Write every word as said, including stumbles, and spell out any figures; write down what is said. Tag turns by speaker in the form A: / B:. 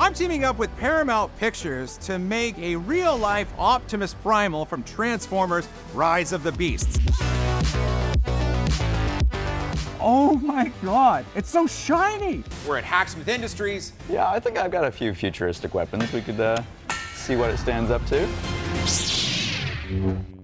A: I'm teaming up with Paramount Pictures to make a real-life Optimus Primal from Transformers Rise of the Beasts. Oh my God, it's so shiny!
B: We're at Hacksmith Industries.
C: Yeah, I think I've got a few futuristic weapons. We could uh, see what it stands up to.